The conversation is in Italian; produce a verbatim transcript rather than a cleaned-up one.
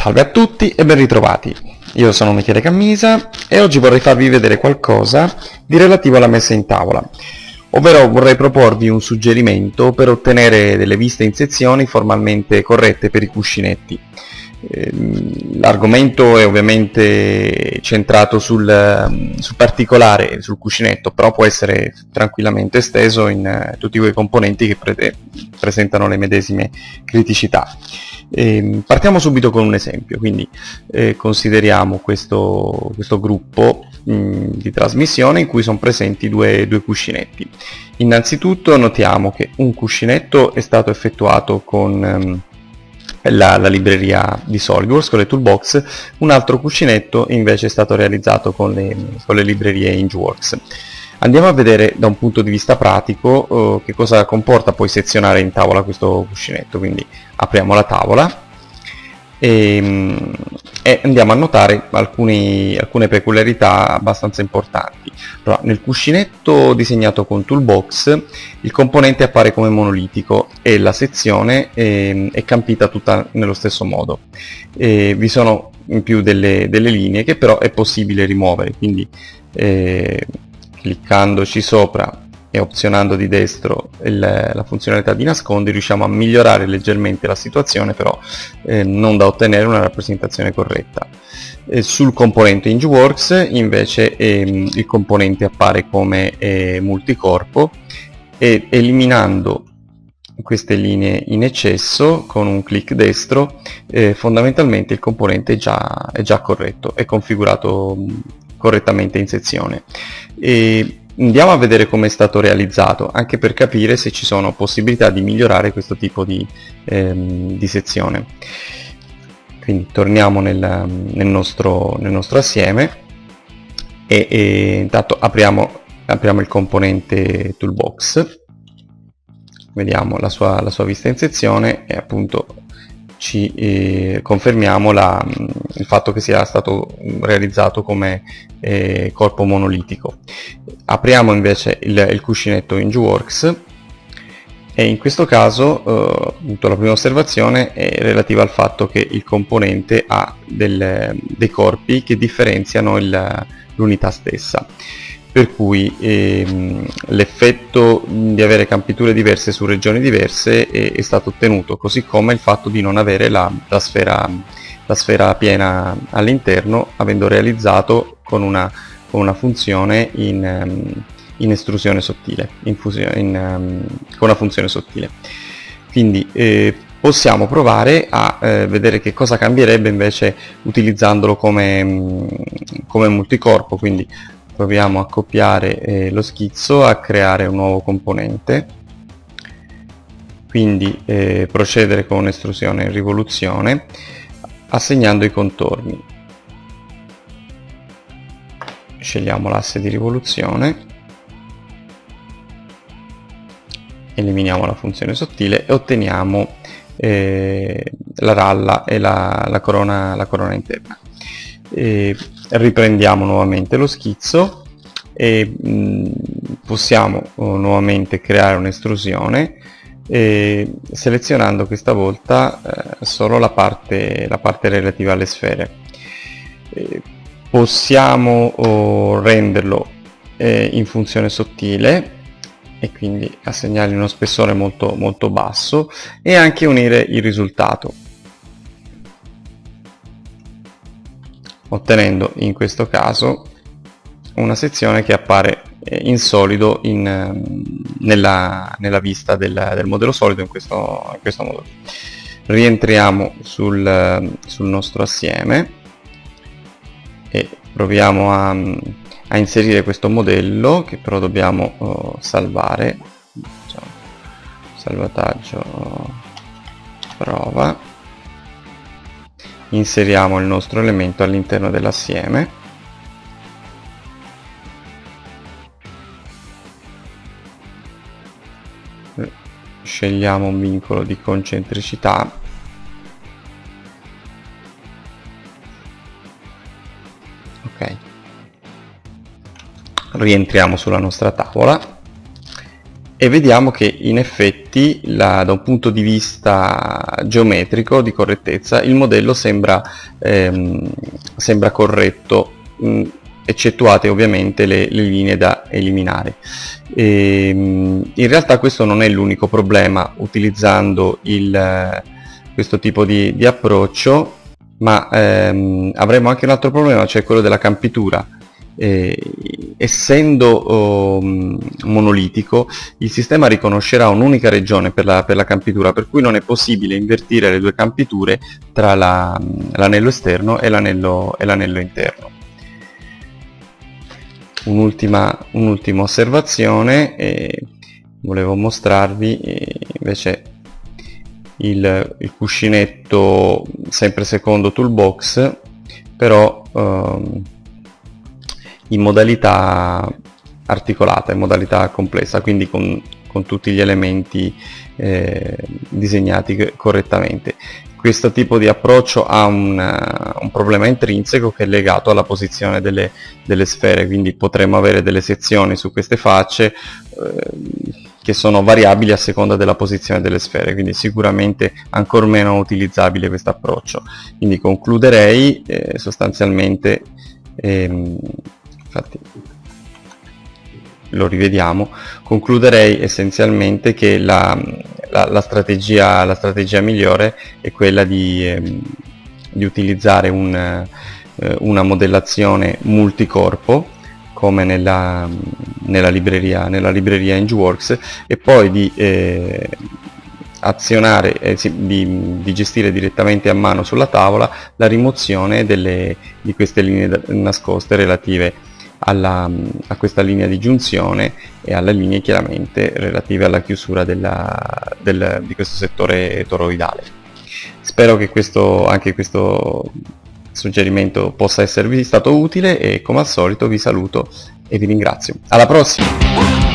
Salve a tutti e ben ritrovati. Io sono Michele Cammisa e oggi vorrei farvi vedere qualcosa di relativo alla messa in tavola, ovvero vorrei proporvi un suggerimento per ottenere delle viste in sezioni formalmente corrette per i cuscinetti. L'argomento è ovviamente centrato sul, sul particolare, sul cuscinetto, però può essere tranquillamente esteso in uh, tutti quei componenti che pre presentano le medesime criticità. E partiamo subito con un esempio, quindi eh, consideriamo questo, questo gruppo mh, di trasmissione in cui sono presenti due, due cuscinetti. Innanzitutto notiamo che un cuscinetto è stato effettuato con um, La, la libreria di SolidWorks, con le toolbox, un altro cuscinetto invece è stato realizzato con le, con le librerie InchWorks. Andiamo a vedere da un punto di vista pratico uh, che cosa comporta poi sezionare in tavola questo cuscinetto. Quindi apriamo la tavola e, e andiamo a notare alcuni, alcune peculiarità abbastanza importanti. Allora, nel cuscinetto disegnato con toolbox il componente appare come monolitico e la sezione è, è campita tutta nello stesso modo. E vi sono in più delle, delle linee che però è possibile rimuovere, quindi eh, cliccandoci sopra e opzionando di destro il, la funzionalità di nascondi riusciamo a migliorare leggermente la situazione, però eh, non da ottenere una rappresentazione corretta. Eh, sul componente InchWorks invece ehm, il componente appare come eh, multicorpo e eliminando queste linee in eccesso con un clic destro eh, fondamentalmente il componente è già, è già corretto, è configurato mh, correttamente in sezione. E andiamo a vedere come è stato realizzato, anche per capire se ci sono possibilità di migliorare questo tipo di, ehm, di sezione. Quindi torniamo nel, nel, nostro, nel nostro assieme e, e intanto apriamo, apriamo il componente toolbox, vediamo la sua, la sua vista in sezione e appunto ci eh, confermiamo la, il fatto che sia stato realizzato come eh, corpo monolitico. Apriamo invece il, il cuscinetto InchWorks e in questo caso eh, appunto, la prima osservazione è relativa al fatto che il componente ha del, dei corpi che differenziano l'unità stessa, per cui ehm, l'effetto di avere campiture diverse su regioni diverse è, è stato ottenuto, così come il fatto di non avere la, la, sfera, la sfera piena all'interno, avendo realizzato con una, con una funzione in, um, in estrusione sottile, in in, um, con una funzione sottile. Quindi eh, possiamo provare a eh, vedere che cosa cambierebbe invece utilizzandolo come, come multicorpo. Quindi proviamo a copiare eh, lo schizzo, a creare un nuovo componente, quindi eh, procedere con estrusione e rivoluzione assegnando i contorni. Scegliamo l'asse di rivoluzione, eliminiamo la funzione sottile e otteniamo eh, la ralla e la, la, corona, la corona interna. E riprendiamo nuovamente lo schizzo e mh, possiamo uh, nuovamente creare un'estrusione eh, selezionando questa volta eh, solo la parte, la parte relativa alle sfere. Eh, possiamo uh, renderlo eh, in funzione sottile e quindi assegnargli uno spessore molto, molto basso e anche unire il risultato, ottenendo in questo caso una sezione che appare in solido in, nella, nella vista del, del modello solido in questo, in questo modo. Rientriamo sul, sul nostro assieme e proviamo a, a inserire questo modello, che però dobbiamo uh, salvare. Diciamo, salvataggio prova. Inseriamo il nostro elemento all'interno dell'assieme scegliamo un vincolo di concentricità ok, rientriamo sulla nostra tavola e vediamo che in effetti la, da un punto di vista geometrico di correttezza il modello sembra, ehm, sembra corretto, mh, eccettuate ovviamente le, le linee da eliminare. E, mh, in realtà questo non è l'unico problema utilizzando il, questo tipo di, di approccio, ma ehm, avremo anche un altro problema, cioè quello della campitura. Eh, essendo oh, monolitico, il sistema riconoscerà un'unica regione per la, per la campitura, per cui non è possibile invertire le due campiture tra l'anello la, esterno e l'anello interno. Un'ultima un'ultima osservazione, eh, volevo mostrarvi eh, invece il, il cuscinetto sempre secondo Toolbox, però ehm, in modalità articolata, in modalità complessa, quindi con, con tutti gli elementi eh, disegnati correttamente. Questo tipo di approccio ha un, un problema intrinseco che è legato alla posizione delle, delle sfere, quindi potremmo avere delle sezioni su queste facce eh, che sono variabili a seconda della posizione delle sfere, quindi sicuramente ancor meno utilizzabile questo approccio. Quindi concluderei eh, sostanzialmente ehm, infatti lo rivediamo, concluderei essenzialmente che la, la, la, strategia, la strategia migliore è quella di, ehm, di utilizzare un, eh, una modellazione multicorpo come nella, nella libreria, nella libreria EngiWorks, e poi di eh, azionare, eh, sì, di, di gestire direttamente a mano sulla tavola la rimozione delle, di queste linee nascoste relative Alla, a questa linea di giunzione e alle linee chiaramente relative alla chiusura della, del, di questo settore toroidale. Spero che questo, anche questo suggerimento possa esservi stato utile, e come al solito vi saluto e vi ringrazio. Alla prossima!